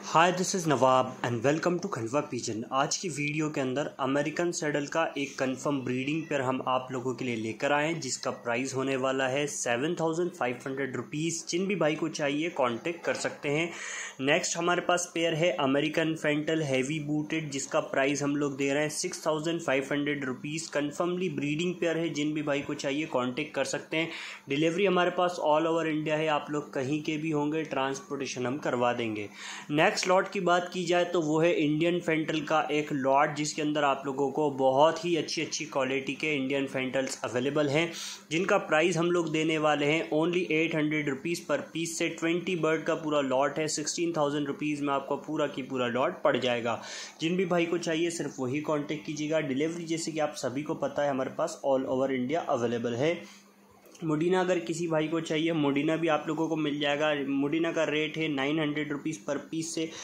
Hi this is Nawab and welcome to Khandwa pigeon. आज की video के अंदर अमेरिकन सैडल का एक कंफर्म ब्रीडिंग पेयर हम आप लोगों के लिए लेकर आए हैं, जिसका प्राइस होने वाला है 7,500 रुपीज़। जिन भी भाई को चाहिए कांटेक्ट कर सकते हैं। नेक्स्ट हमारे पास पेयर है अमेरिकन फेंटल हैवी बूटेड, जिसका प्राइस हम लोग दे रहे हैं 6,500 रुपीज़। कन्फर्मली ब्रीडिंग पेयर है, जिन भी भाई को चाहिए कांटेक्ट कर सकते हैं। डिलीवरी हमारे पास ऑल ओवर इंडिया है, आप लोग कहीं के भी होंगे ट्रांसपोर्टेशन हम करवा देंगे। नेक्स्ट लॉट की बात की जाए तो वो है इंडियन फेंटल का एक लॉट, जिसके अंदर आप लोगों को बहुत ही अच्छी क्वालिटी के इंडियन फेंटल्स अवेलेबल हैं, जिनका प्राइस हम लोग देने वाले हैं ओनली 800 रुपीज़ पर पीस से। 20 बर्ड का पूरा लॉट है, 16,000 रुपीज़ में आपको पूरा की पूरा लॉट पड़ जाएगा। जिन भी भाई को चाहिए सिर्फ वही कॉन्टेक्ट कीजिएगा। डिलीवरी जैसे कि आप सभी को पता है हमारे पास ऑल ओवर इंडिया अवेलेबल है। मोडिना अगर किसी भाई को चाहिए मोडिना भी आप लोगों को मिल जाएगा। मोडिना का रेट है 900 रुपीज़ पर पीस से।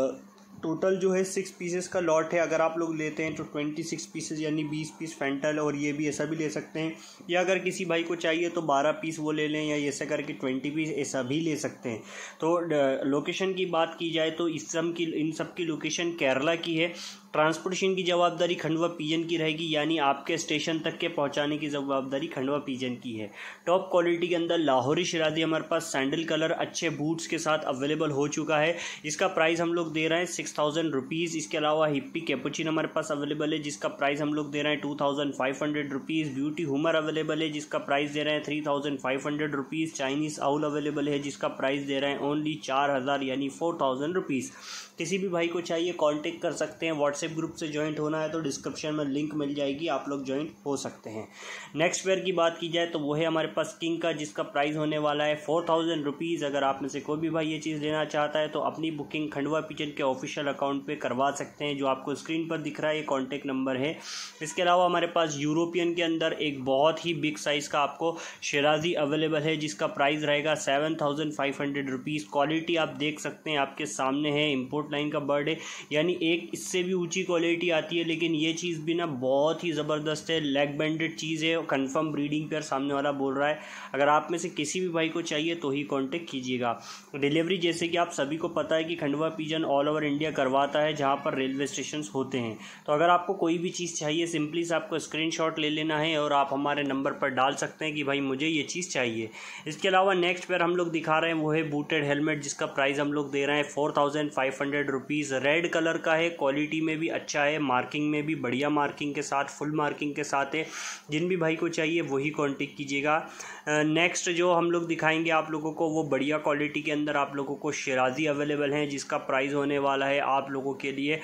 टोटल जो है 6 पीसेस का लॉट है। अगर आप लोग लेते हैं तो 26 पीसेस यानी 20 पीस फेंटल, और ये भी ऐसा भी ले सकते हैं, या अगर किसी भाई को चाहिए तो 12 पीस वो ले लें, या ऐसा करके 20 पीस ऐसा भी ले सकते हैं। तो लोकेशन की बात की जाए तो इन सब की लोकेशन केरला की है। ट्रांसपोर्टेशन की जवाबदारी खंडवा पिजन की रहेगी, यानी आपके स्टेशन तक के पहुंचाने की जवाबदारी खंडवा पिजन की है। टॉप क्वालिटी के अंदर लाहौरी शरादी हमारे पास सैंडल कलर अच्छे बूट्स के साथ अवेलेबल हो चुका है। इसका प्राइस हम लोग दे रहे हैं 6,000 रुपीज़। इसके अलावा हिप्पी कैपुचिन हमारे पास अवेलेबल है, जिसका प्राइस हम लोग दे रहे हैं 2,500 रुपीज़। ब्यूटी हुमर अवेलेबल है, जिसका प्राइस दे रहे हैं 3,500 रुपीज़। चाइनीज़ आउल अवेलेबल है, जिसका प्राइस दे रहे हैं ओनली 4,000 यानी 4,000 रुपीज़। किसी भी भाई को चाहिए कांटेक्ट कर सकते हैं। व्हाट्सएप ग्रुप से ज्वाइंट होना है तो डिस्क्रिप्शन में लिंक मिल जाएगी, आप लोग ज्वाइंट हो सकते हैं। नेक्स्ट पेयर की बात की जाए तो वो है हमारे पास किंग का, जिसका प्राइस होने वाला है 4,000 रुपीज़। अगर आप में से कोई भी भाई ये चीज़ लेना चाहता है तो अपनी बुकिंग खंडवा पिजन के ऑफिशियल अकाउंट पे करवा सकते हैं, जो आपको स्क्रीन पर दिख रहा है, ये कॉन्टैक्ट नंबर है। इसके अलावा हमारे पास यूरोपियन के अंदर एक बहुत ही बिग साइज़ का आपको शराजी अवेलेबल है, जिसका प्राइस रहेगा 7,500 रुपीज़। क्वालिटी आप देख सकते हैं, आपके सामने है, इम्पोर्ट लाइन का बर्ड है, यानी एक इससे भी ऊंची क्वालिटी आती है, लेकिन ये चीज़ भी ना बहुत ही ज़बरदस्त है। लेग बैंडेड चीज़ है, कंफर्म ब्रीडिंग पेयर सामने वाला बोल रहा है। अगर आप में से किसी भी भाई को चाहिए तो ही कांटेक्ट कीजिएगा। डिलीवरी जैसे कि आप सभी को पता है कि Khandwa pigeon all over India करवाता है, जहाँ पर रेलवे स्टेशन होते हैं। तो अगर आपको कोई भी चीज़ चाहिए सिंपली से आपको स्क्रीनशॉट ले लेना है और आप हमारे नंबर पर डाल सकते हैं कि भाई मुझे ये चीज़ चाहिए। इसके अलावा नेक्स्ट पेयर हम लोग दिखा रहे हैं वो है बूटेड हेलमेट, जिसका प्राइस हम लोग दे रहे हैं 4,500 रुपीज़। रेड कलर का है, क्वालिटी में भी अच्छा है, मार्किंग में भी बढ़िया मार्किंग के साथ, फुल मार्किंग के साथ है। जिन भी भाई को चाहिए वही कांटेक्ट कीजिएगा। नेक्स्ट जो हम लोग दिखाएंगे आप लोगों को वो बढ़िया क्वालिटी के अंदर आप लोगों को शराजी अवेलेबल है, जिसका प्राइस होने वाला है आप लोगों के लिए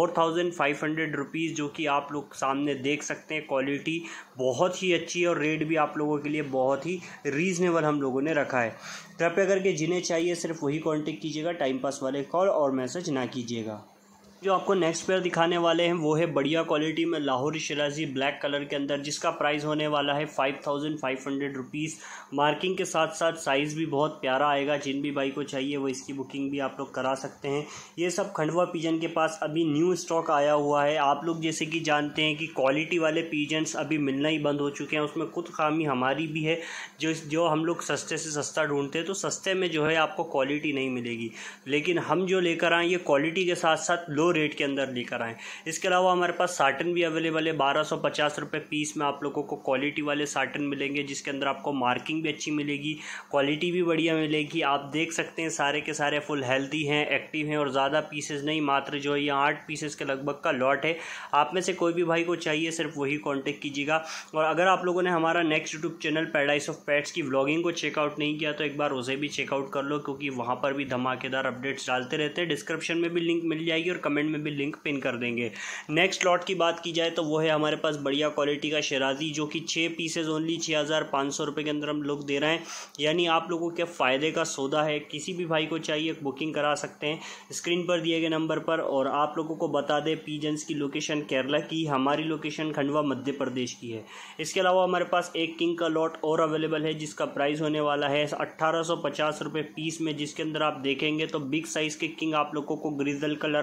4,500 रुपीज़, जो कि आप लोग सामने देख सकते हैं। क्वालिटी बहुत ही अच्छी है और रेट भी आप लोगों के लिए बहुत ही रीज़नेबल हम लोगों ने रखा है। कृपया करके जिन्हें चाहिए सिर्फ वही कांटेक्ट कीजिएगा, टाइम पास वाले कॉल और मैसेज ना कीजिएगा। जो आपको नेक्स्ट पेयर दिखाने वाले हैं वो है बढ़िया क्वालिटी में लाहौरी शराजी ब्लैक कलर के अंदर, जिसका प्राइस होने वाला है 5,500 रुपीज़। मार्किंग के साथ साथ साइज़ भी बहुत प्यारा आएगा। जिन भी भाई को चाहिए वो इसकी बुकिंग भी आप लोग करा सकते हैं। ये सब खंडवा पिजन के पास अभी न्यू स्टॉक आया हुआ है। आप लोग जैसे कि जानते हैं कि क्वालिटी वाले पिजन्स अभी मिलना ही बंद हो चुके हैं, उसमें खुद खामी हमारी भी है। जो हम लोग सस्ते से सस्ता ढूंढते हैं तो सस्ते में जो है आपको क्वालिटी नहीं मिलेगी, लेकिन हम जो लेकर आए ये क्वालिटी के साथ साथ लो रेट के अंदर लेकर आए। इसके अलावा हमारे पास साटन भी अवेलेबल है, 1250 रुपये पीस में आप लोगों को क्वालिटी वाले साटन मिलेंगे, जिसके अंदर आपको मार्किंग भी अच्छी मिलेगी, क्वालिटी भी बढ़िया मिलेगी। आप देख सकते हैं सारे के सारे फुल हेल्दी हैं, एक्टिव हैं, और ज़्यादा पीसेस नहीं, मात्र जो है ये 8 पीसेस के लगभग का लॉट है। आप में से कोई भी भाई को चाहिए सिर्फ वही कॉन्टेक्ट कीजिएगा। और अगर आप लोगों ने हमारा next YouTube channel paradise of pets की व्लॉगिंग को चेकआउट नहीं किया तो एक बार उसे भी चेकआउट कर लो, क्योंकि वहाँ पर भी धमाकेदार अपडेट्स डालते रहते हैं। डिस्क्रिप्शन में भी लिंक मिल जाएगी और कमेंट में भी लिंक पिन कर देंगे। नेक्स्ट लॉट की बात की जाए तो वो है हमारे पास बढ़िया क्वालिटी का शराजी, जो कि 6 पीसेज ओनली 6,500 रुपये के अंदर हम लोग दे रहे हैं, यानी आप लोगों के फ़ायदे का सौदा है। किसी भी भाई को चाहिए बुकिंग करा सकते हैं स्क्रीन पर दिए गए नंबर पर। और आप लोगों को बता दें पिजन्स की लोकेशन केरला की, हमारी लोकेशन खंडवा मध्य प्रदेश की है। इसके अलावा हमारे पास एक किंग का लॉट और अवेलेबल है, जिसका प्राइस होने वाला है 1,850 रुपये पीस में, जिसके अंदर आप देखेंगे तो बिग साइज़ के किंग आप लोगों को ग्रिजल कलर, वाइट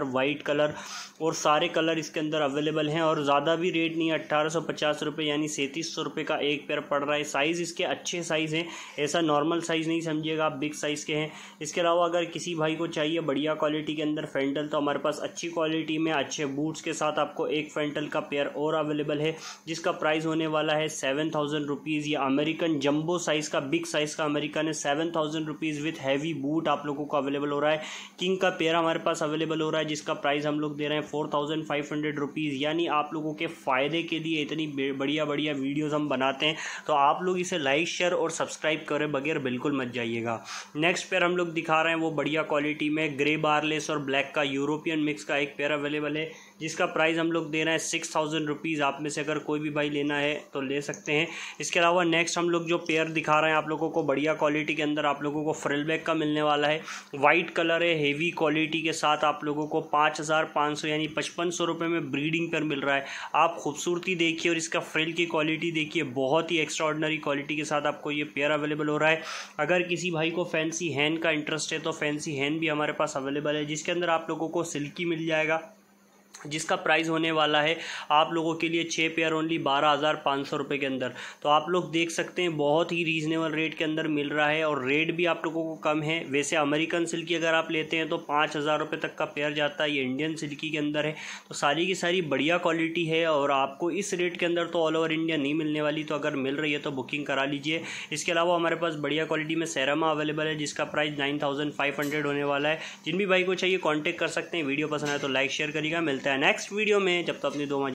कलर, और सारे कलर इसके अंदर अवेलेबल हैं और ज़्यादा भी रेट नहीं है, 1850 रुपये यानी 3700 रुपये का एक पेयर पड़ रहा है। साइज़ इसके अच्छे साइज़ हैं, ऐसा नॉर्मल साइज़ नहीं समझिएगा आप, बिग साइज़ के हैं। इसके अलावा अगर किसी भाई को चाहिए बढ़िया क्वालिटी के अंदर फेंटल, तो हमारे पास अच्छी क्वालिटी में अच्छे बूट्स के साथ आपको एक फेंटल का पेयर और अवेलेबल है, जिसका प्राइस होने वाला है 7000 रुपीज़। ये अमेरिकन जंबो साइज़ का, बिग साइज़ का अमेरिकन है, 7000 रुपीज़ विथ हैवी बूट आप लोगों को अवेलेबल हो रहा है। किंग का पेयर हमारे पास अवेलेबल हो रहा है, जिसका प्राइस हम लोग दे रहे हैं 4500 रुपीज़। यानी आप लोगों के फ़ायदे के लिए इतनी बढ़िया बढ़िया वीडियोस हम बनाते हैं, तो आप लोग इसे लाइक शेयर और सब्सक्राइब करे बगैर बिल्कुल मत जाइएगा। नेक्स्ट पेयर हम लोग दिखा रहे हैं वो बढ़िया क्वालिटी में ग्रे बारलेस और ब्लैक का यूरोपियन मिक्स का एक पेयर अवेलेबल है, जिसका प्राइस हम लोग दे रहे हैं 6000 रुपीज़। आप में से अगर कोई भी भाई लेना है तो ले सकते हैं। इसके अलावा नेक्स्ट हम लोग जो पेयर दिखा रहे हैं आप लोगों को बढ़िया क्वालिटी के अंदर आप लोगों को फ्रिल बैक का मिलने वाला है, वाइट कलर है, हेवी क्वालिटी के साथ आप लोगों को 5500 यानी 5500 रुपये में ब्रीडिंग पेयर मिल रहा है। आप खूबसूरती देखिए और इसका फ्रिल की क्वालिटी देखिए, बहुत ही एक्स्ट्राऑर्डिनरी क्वालिटी के साथ आपको ये पेयर अवेलेबल हो रहा है। अगर किसी भाई को फैंसी हैंड का इंटरेस्ट है तो फैंसी हैंड भी हमारे पास अवेलेबल है, जिसके अंदर आप लोगों को सिल्की मिल जाएगा, जिसका प्राइस होने वाला है आप लोगों के लिए 6 पेयर ओनली 12500 रुपये के अंदर। तो आप लोग देख सकते हैं बहुत ही रीज़नेबल रेट के अंदर मिल रहा है और रेट भी आप लोगों को कम है। वैसे अमेरिकन सिल्की अगर आप लेते हैं तो 5000 रुपये तक का पेयर जाता है, ये इंडियन सिल्की के अंदर है। तो सारी की सारी बढ़िया क्वालिटी है और आपको इस रेट के अंदर तो ऑल ओवर इंडिया नहीं मिलने वाली, तो अगर मिल रही है तो बुकिंग करा लीजिए। इसके अलावा हमारे पास बढ़िया क्वालिटी में सेरामा अवेलेबल है, जिसका प्राइस 9500 होने वाला है। जिन भी भाई को चाहिए कॉन्टैक्ट कर सकते हैं। वीडियो पसंद आए तो लाइक शेयर करिएगा। मिलता है नेक्स्ट वीडियो में, जब तक अपनी दुआ